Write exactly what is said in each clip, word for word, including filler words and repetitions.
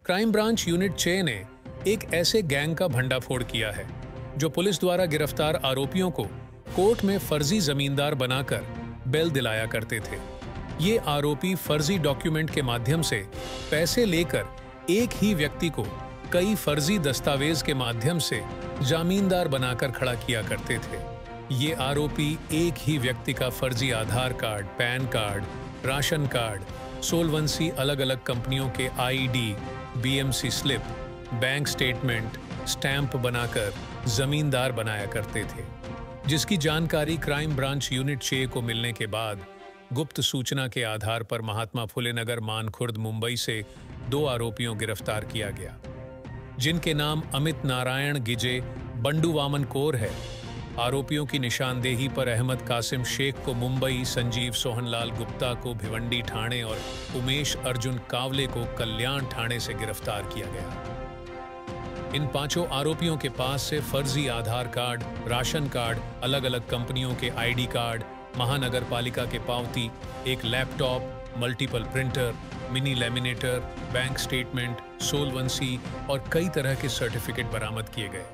Crime branch unit छह ने एक ऐसे गैंग का भंडाफोड़ किया है जो पुलिस द्वारा गिरफ्तार आरोपियों को कोर्ट में फर्जी जमींदार बनाकर बेल दिलाया करते थे। ये आरोपी फर्जी डॉक्यूमेंट के माध्यम से पैसे लेकर एक ही व्यक्ति को कई फर्जी दस्तावेज के माध्यम से जामींदार बनाकर खड़ा किया करते थे। ये आरोपी एक ही व्यक्ति का फर्जी Aadhaar card, PAN card, ration card, solvency अलग अलग कंपनियों के ID, BMC slip, bank statement, stamp बनाकर जमींदार बनाया करते थे, जिसकी जानकारी क्राइम ब्रांच यूनिट छह को मिलने के बाद गुप्त सूचना के आधार पर महात्मा फुले नगर मानखुर्द मुंबई से दो आरोपियों गिरफ्तार किया गया, जिनके नाम अमित नारायण गिजे बंडू वामन कोर है। आरोपियों की निशानदेही पर अहमद कासिम शेख को मुंबई, संजीव सोहनलाल गुप्ता को भिवंडी थाने और उमेश अर्जुन कावले को कल्याण थाने से गिरफ्तार किया गया। इन पांचों आरोपियों के पास से फर्जी आधार कार्ड, राशन कार्ड, अलग अलग कंपनियों के आईडी कार्ड, महानगर पालिका के पावती, एक laptop, multiple printer, mini laminator, bank statement, solvency और कई तरह के सर्टिफिकेट बरामद किए गए।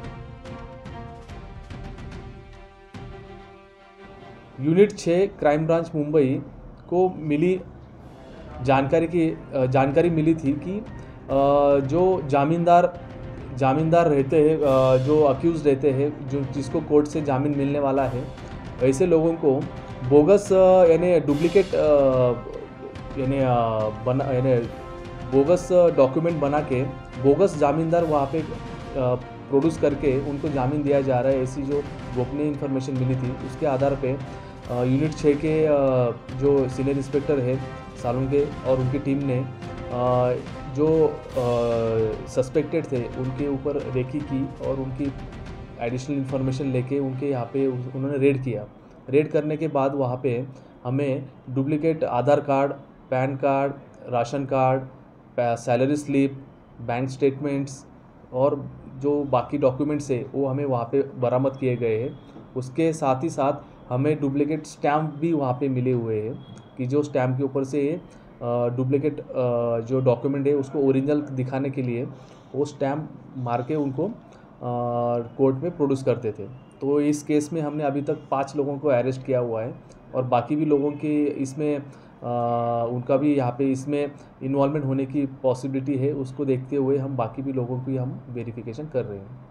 यूनिट छः क्राइम ब्रांच मुंबई को मिली जानकारी की जानकारी मिली थी कि जो जामींदार जामींदार रहते हैं, जो अक्यूज रहते हैं, जो जिसको कोर्ट से जामीन मिलने वाला है, ऐसे लोगों को बोगस यानी डुप्लीकेट यानी बना यानी बोगस डॉक्यूमेंट बना के बोगस जामींदार वहाँ पे प्रोड्यूस करके उनको जामीन दिया जा रहा है। ऐसी जो गोपनीय इन्फॉर्मेशन मिली थी, उसके आधार पे यूनिट छः के जो सीनियर इंस्पेक्टर है सालुंके और उनकी टीम ने जो सस्पेक्टेड थे उनके ऊपर रेकी की और उनकी एडिशनल इन्फॉर्मेशन लेके उनके यहाँ पे उन्होंने रेड किया। रेड करने के बाद वहाँ पे हमें duplicate Aadhaar card, PAN card, ration card, salary slip, bank statements और जो बाकी डॉक्यूमेंट्स है वो हमें वहाँ पे बरामद किए गए हैं। उसके साथ ही साथ हमें डुप्लीकेट स्टैम्प भी वहाँ पे मिले हुए हैं कि जो स्टैम्प के ऊपर से डुप्लीकेट जो डॉक्यूमेंट है उसको ओरिजिनल दिखाने के लिए वो स्टैम्प मार के उनको कोर्ट में प्रोड्यूस करते थे। तो इस केस में हमने अभी तक पाँच लोगों को अरेस्ट किया हुआ है और बाकी भी लोगों की इसमें आ, उनका भी यहाँ पे इसमें इन्वॉल्वमेंट होने की पॉसिबिलिटी है। उसको देखते हुए हम बाकी भी लोगों की हम वेरिफिकेशन कर रहे हैं।